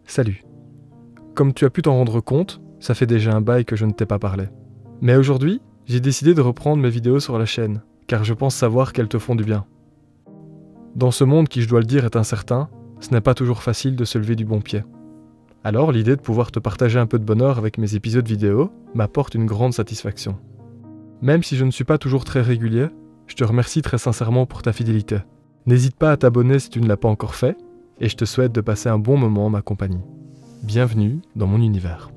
Salut. Comme tu as pu t'en rendre compte, ça fait déjà un bail que je ne t'ai pas parlé. Mais aujourd'hui, j'ai décidé de reprendre mes vidéos sur la chaîne, car je pense savoir qu'elles te font du bien. Dans ce monde qui, je dois le dire, est incertain, ce n'est pas toujours facile de se lever du bon pied. Alors l'idée de pouvoir te partager un peu de bonheur avec mes épisodes vidéo m'apporte une grande satisfaction. Même si je ne suis pas toujours très régulier, je te remercie très sincèrement pour ta fidélité. N'hésite pas à t'abonner si tu ne l'as pas encore fait, et je te souhaite de passer un bon moment en ma compagnie. Bienvenue dans mon univers.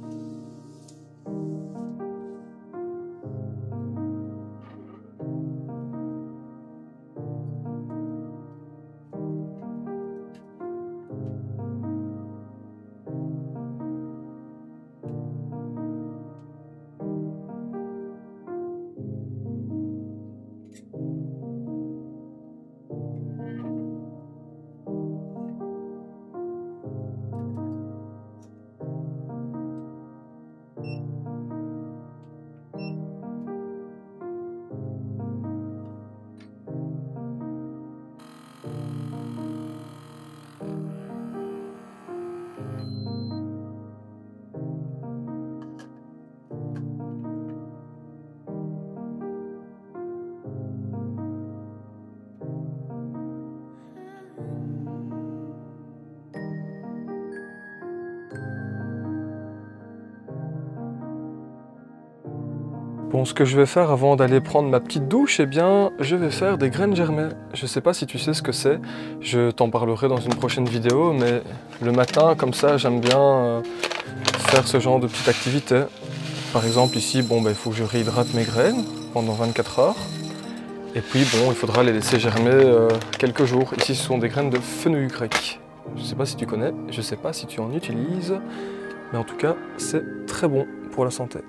Bon, ce que je vais faire avant d'aller prendre ma petite douche, eh bien, je vais faire des graines germées. Je sais pas si tu sais ce que c'est, je t'en parlerai dans une prochaine vidéo, mais le matin, comme ça, j'aime bien faire ce genre de petite activité. Par exemple, ici, il faut que je réhydrate mes graines pendant 24 heures. Et puis, il faudra les laisser germer quelques jours. Ici, ce sont des graines de fenouil grec. Je sais pas si tu connais, je sais pas si tu en utilises, mais en tout cas, c'est très bon pour la santé.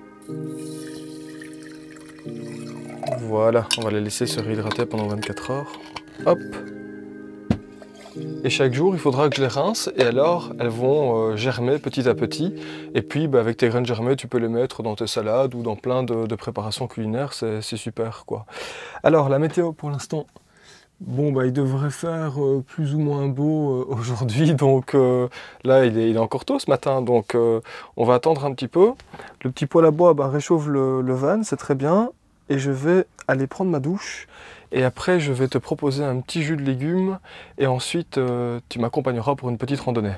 Voilà, on va les laisser se réhydrater pendant 24 heures. Hop. Et chaque jour, il faudra que je les rince, et alors elles vont germer petit à petit. Et puis, avec tes graines germées, tu peux les mettre dans tes salades ou dans plein de préparations culinaires, c'est super, quoi. Alors, la météo pour l'instant, il devrait faire plus ou moins beau aujourd'hui, donc là, il est encore tôt ce matin, donc on va attendre un petit peu. Le petit poêle à bois réchauffe le van, c'est très bien. Et je vais aller prendre ma douche, et après je vais te proposer un petit jus de légumes, et ensuite tu m'accompagneras pour une petite randonnée.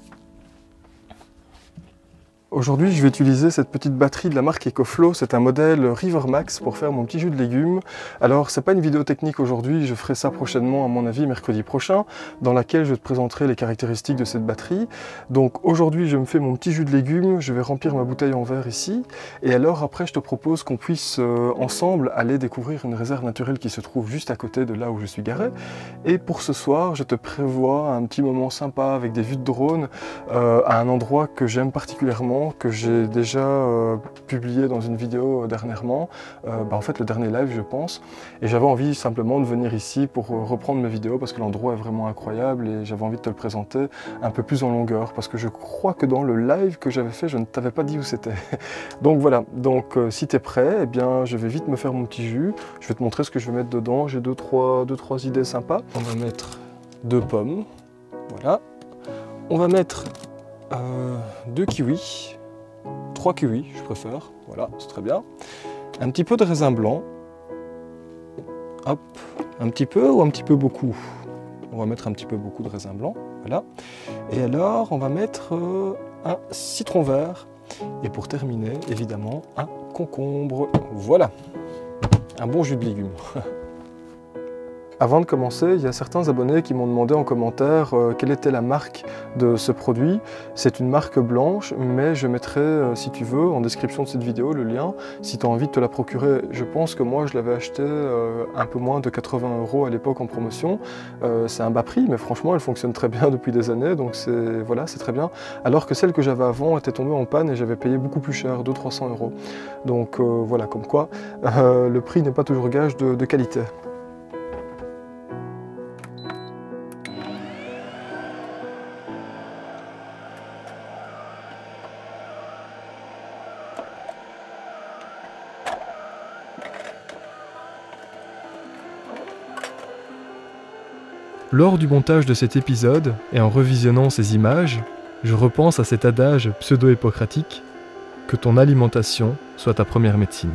Aujourd'hui, je vais utiliser cette petite batterie de la marque EcoFlow, c'est un modèle Rivermax pour faire mon petit jus de légumes. Alors, c'est pas une vidéo technique aujourd'hui, je ferai ça prochainement, à mon avis, mercredi prochain, dans laquelle je te présenterai les caractéristiques de cette batterie. Donc aujourd'hui, je me fais mon petit jus de légumes, je vais remplir ma bouteille en verre ici, et alors après, je te propose qu'on puisse ensemble aller découvrir une réserve naturelle qui se trouve juste à côté de là où je suis garé. Et pour ce soir, je te prévois un petit moment sympa avec des vues de drone à un endroit que j'aime particulièrement, que j'ai déjà publié dans une vidéo dernièrement, en fait le dernier live je pense, et j'avais envie simplement de venir ici pour reprendre mes vidéos parce que l'endroit est vraiment incroyable et j'avais envie de te le présenter un peu plus en longueur parce que je crois que dans le live que j'avais fait je ne t'avais pas dit où c'était. Donc voilà, si tu es prêt, eh bien je vais vite me faire mon petit jus, je vais te montrer ce que je vais mettre dedans, j'ai deux, trois idées sympas. On va mettre 2 pommes, voilà, on va mettre 2 kiwis, 3 kiwis je préfère, voilà, c'est très bien. Un petit peu de raisin blanc, hop, un petit peu ou un petit peu beaucoup? On va mettre un petit peu beaucoup de raisin blanc, voilà. Et alors on va mettre un citron vert, et pour terminer, évidemment, un concombre, voilà, un bon jus de légumes. Avant de commencer, il y a certains abonnés qui m'ont demandé en commentaire quelle était la marque de ce produit. C'est une marque blanche, mais je mettrai, si tu veux, en description de cette vidéo, le lien, si tu as envie de te la procurer. Je pense que moi, je l'avais acheté un peu moins de 80 € à l'époque en promotion. C'est un bas prix, mais franchement, elle fonctionne très bien depuis des années, donc c'est très bien. Alors que celle que j'avais avant était tombée en panne et j'avais payé beaucoup plus cher, 200-300 €. Donc voilà, comme quoi, le prix n'est pas toujours gage de qualité. Lors du montage de cet épisode, et en revisionnant ces images, je repense à cet adage pseudo-hippocratique que ton alimentation soit ta première médecine.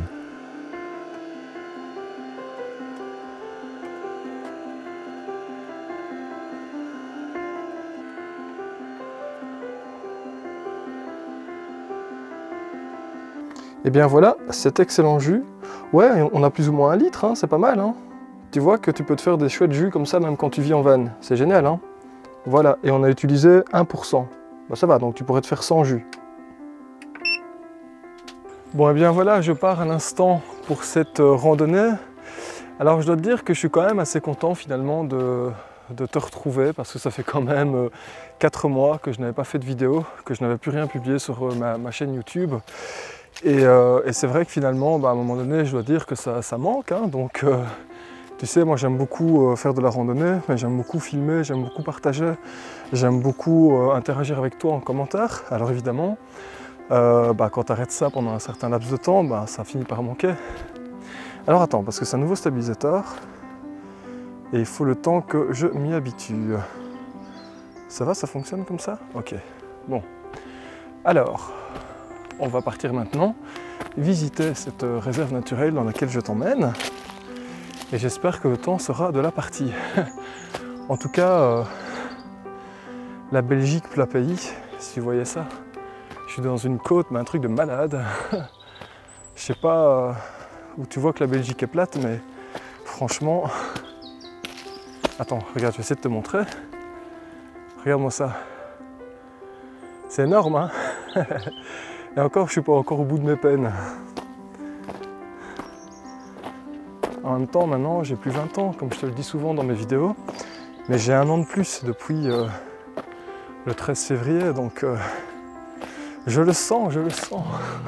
Et bien voilà, cet excellent jus. Ouais, on a plus ou moins 1 litre, hein, c'est pas mal. Hein. Tu vois que tu peux te faire des chouettes jus comme ça même quand tu vis en van. C'est génial. Hein. Voilà, et on a utilisé 1%. Bah, ça va, donc tu pourrais te faire 100 jus. Bon, et bien voilà, je pars un instant pour cette randonnée. Alors je dois te dire que je suis quand même assez content finalement de te retrouver parce que ça fait quand même 4 mois que je n'avais pas fait de vidéo, que je n'avais plus rien publié sur ma chaîne YouTube. Et c'est vrai que finalement, à un moment donné, je dois dire que ça manque. Hein, donc, tu sais, moi j'aime beaucoup faire de la randonnée, mais j'aime beaucoup filmer, j'aime beaucoup partager, j'aime beaucoup interagir avec toi en commentaire. Alors évidemment, quand tu arrêtes ça pendant un certain laps de temps, ça finit par manquer. Alors attends, parce que c'est un nouveau stabilisateur, et il faut le temps que je m'y habitue. Ça va, ça fonctionne comme ça? Ok, bon. Alors... on va partir maintenant visiter cette réserve naturelle dans laquelle je t'emmène et j'espère que le temps sera de la partie. En tout cas, la Belgique plat pays, si vous voyez ça, je suis dans une côte, mais un truc de malade. Je sais pas où tu vois que la Belgique est plate, mais franchement... Attends, regarde, je vais essayer de te montrer. Regarde-moi ça. C'est énorme, hein. Et encore, je suis pas encore au bout de mes peines. En même temps, maintenant, j'ai plus 20 ans, comme je te le dis souvent dans mes vidéos. Mais j'ai 1 an de plus depuis le 13 février, donc je le sens, je le sens.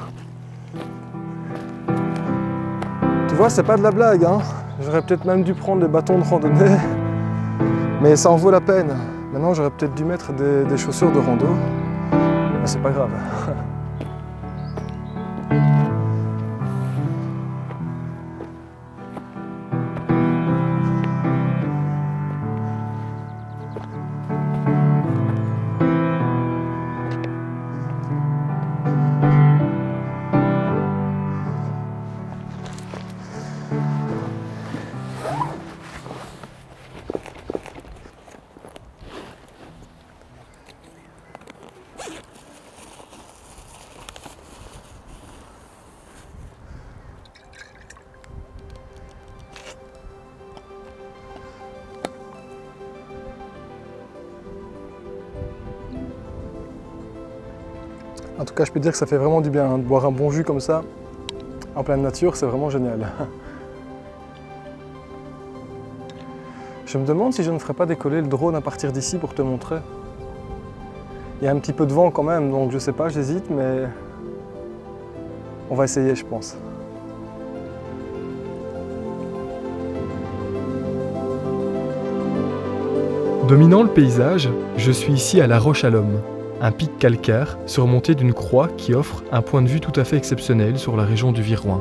Tu vois, c'est pas de la blague, hein. J'aurais peut-être même dû prendre des bâtons de randonnée. Mais ça en vaut la peine. Maintenant, j'aurais peut-être dû mettre des chaussures de rando. Mais c'est pas grave. En tout cas, je peux te dire que ça fait vraiment du bien hein, de boire un bon jus comme ça, en pleine nature, c'est vraiment génial. Je me demande si je ne ferais pas décoller le drone à partir d'ici pour te montrer. Il y a un petit peu de vent quand même, donc je sais pas, j'hésite, mais on va essayer, je pense. Dominant le paysage, je suis ici à La Roche-à-l'Homme, un pic calcaire surmonté d'une croix qui offre un point de vue tout à fait exceptionnel sur la région du Viroin.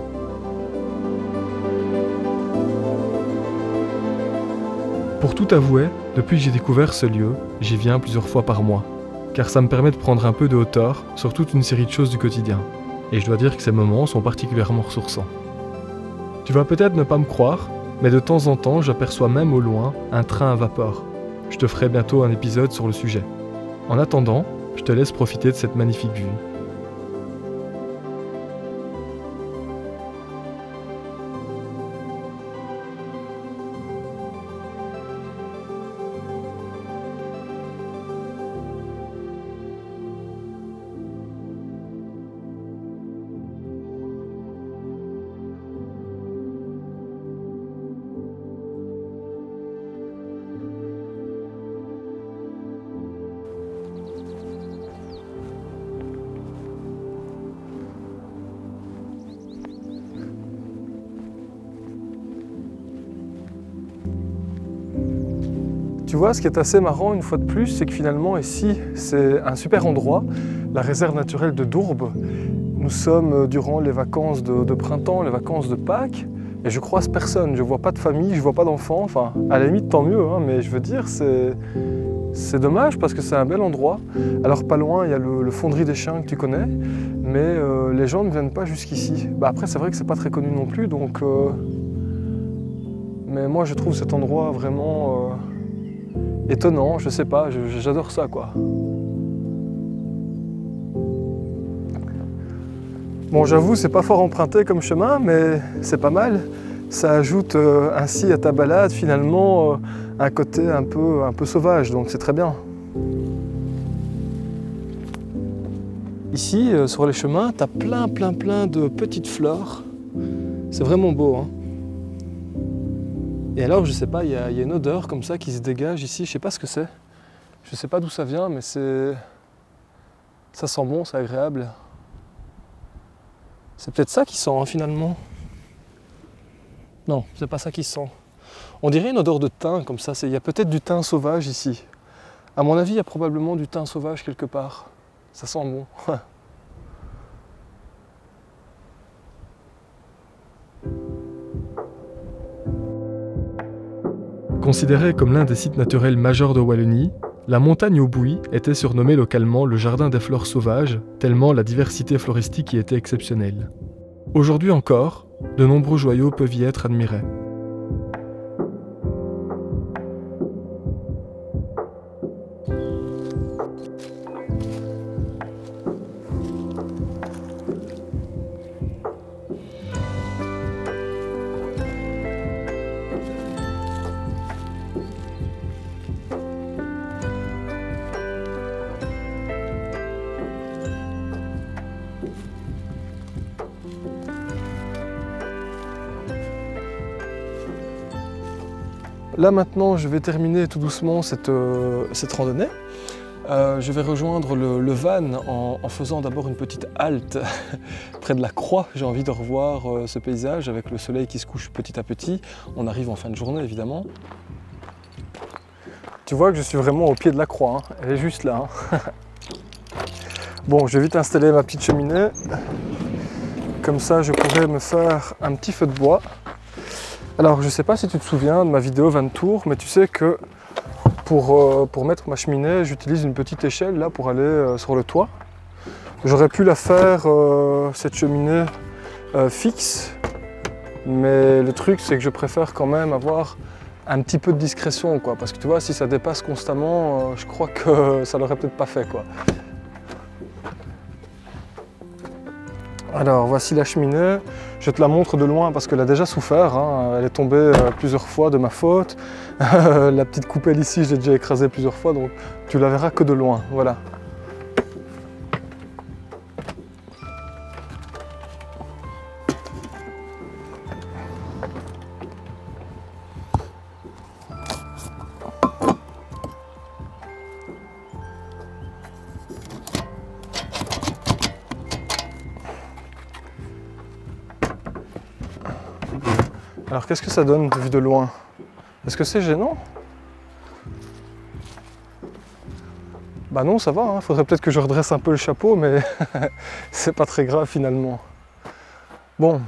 Pour tout avouer, depuis que j'ai découvert ce lieu, j'y viens plusieurs fois par mois, car ça me permet de prendre un peu de hauteur sur toute une série de choses du quotidien. Et je dois dire que ces moments sont particulièrement ressourçants. Tu vas peut-être ne pas me croire, mais de temps en temps j'aperçois même au loin un train à vapeur. Je te ferai bientôt un épisode sur le sujet. En attendant, je te laisse profiter de cette magnifique vue. Tu vois, ce qui est assez marrant une fois de plus, c'est que finalement ici, c'est un super endroit, la réserve naturelle de Dourbe. Nous sommes durant les vacances de printemps, les vacances de Pâques, et je croise personne, je vois pas de famille, je vois pas d'enfants, enfin, à la limite tant mieux, hein, mais je veux dire, C'est dommage parce que c'est un bel endroit. Alors pas loin, il y a le Fonderie des Chiens que tu connais, mais les gens ne viennent pas jusqu'ici. Bah, après, c'est vrai que c'est pas très connu non plus, donc... Mais moi, je trouve cet endroit vraiment étonnant, je sais pas, j'adore ça, quoi. Bon, j'avoue, c'est pas fort emprunté comme chemin, mais c'est pas mal. Ça ajoute ainsi à ta balade, finalement, un côté un peu sauvage, donc c'est très bien. Ici, sur les chemins, tu as plein de petites fleurs. C'est vraiment beau, hein. Et alors, je sais pas, il y a une odeur comme ça qui se dégage ici, je sais pas ce que c'est. Je sais pas d'où ça vient, mais c'est... Ça sent bon, c'est agréable. C'est peut-être ça qui sent, hein, finalement. Non, c'est pas ça qui sent. On dirait une odeur de thym, comme ça. Il y a peut-être du thym sauvage ici. À mon avis, il y a probablement du thym sauvage quelque part. Ça sent bon. Considérée comme l'un des sites naturels majeurs de Wallonie, la montagne au Bouilly était surnommée localement le jardin des fleurs sauvages, tellement la diversité floristique y était exceptionnelle. Aujourd'hui encore, de nombreux joyaux peuvent y être admirés. Là maintenant, je vais terminer tout doucement cette randonnée. Je vais rejoindre le van en faisant d'abord une petite halte près de la croix. J'ai envie de revoir ce paysage avec le soleil qui se couche petit à petit. On arrive en fin de journée évidemment. Tu vois que je suis vraiment au pied de la croix, hein. Elle est juste là, hein. Bon, je vais vite installer ma petite cheminée. Comme ça, je pourrai me faire un petit feu de bois. Alors, je ne sais pas si tu te souviens de ma vidéo 20 tours, mais tu sais que pour mettre ma cheminée, j'utilise une petite échelle là pour aller sur le toit. J'aurais pu la faire, cette cheminée, fixe, mais le truc c'est que je préfère quand même avoir un petit peu de discrétion, quoi, parce que tu vois, si ça dépasse constamment, je crois que ça l'aurait peut-être pas fait, quoi. Alors voici la cheminée, je te la montre de loin parce qu'elle a déjà souffert, hein. Elle est tombée plusieurs fois de ma faute. La petite coupelle ici, je l'ai déjà écrasée plusieurs fois, donc tu la verras que de loin, voilà. Alors qu'est-ce que ça donne vu de loin? Est-ce que c'est gênant? Bah non, ça va, hein. Faudrait peut-être que je redresse un peu le chapeau, mais c'est pas très grave finalement. Bon.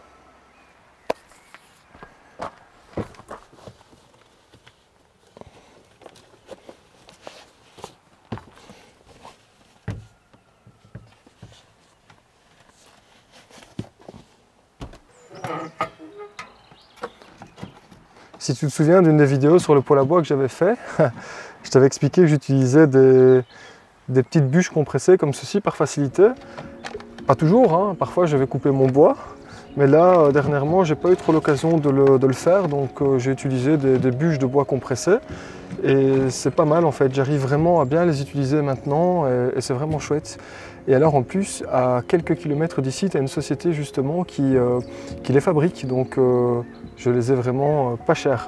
Si tu te souviens d'une des vidéos sur le poêle à bois que j'avais fait, je t'avais expliqué que j'utilisais des petites bûches compressées comme ceci par facilité. Pas toujours, hein. Parfois je vais couper mon bois, mais là dernièrement j'ai pas eu trop l'occasion de le faire, donc j'ai utilisé des bûches de bois compressées et c'est pas mal en fait, j'arrive vraiment à bien les utiliser maintenant et c'est vraiment chouette. Et alors en plus, à quelques kilomètres d'ici, tu as une société justement qui les fabrique, donc je les ai vraiment pas chers.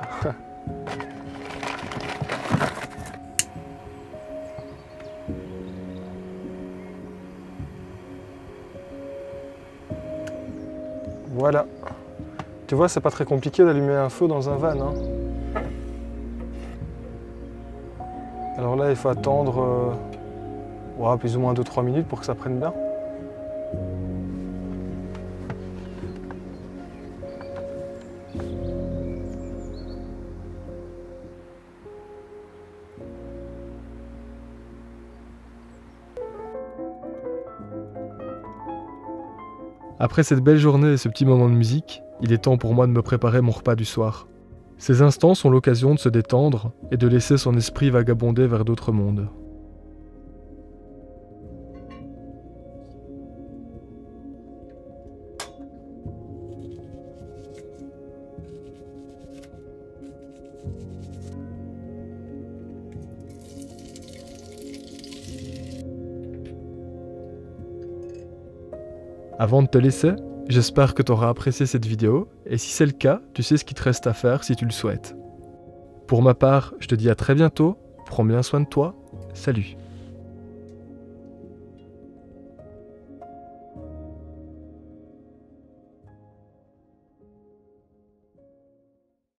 Voilà. Tu vois, c'est pas très compliqué d'allumer un feu dans un van, hein. Alors là, il faut attendre plus ou moins 2-3 minutes pour que ça prenne bien. Après cette belle journée et ce petit moment de musique, il est temps pour moi de me préparer mon repas du soir. Ces instants sont l'occasion de se détendre et de laisser son esprit vagabonder vers d'autres mondes. Avant de te laisser, j'espère que tu auras apprécié cette vidéo, et si c'est le cas, tu sais ce qu'il te reste à faire si tu le souhaites. Pour ma part, je te dis à très bientôt, prends bien soin de toi, salut.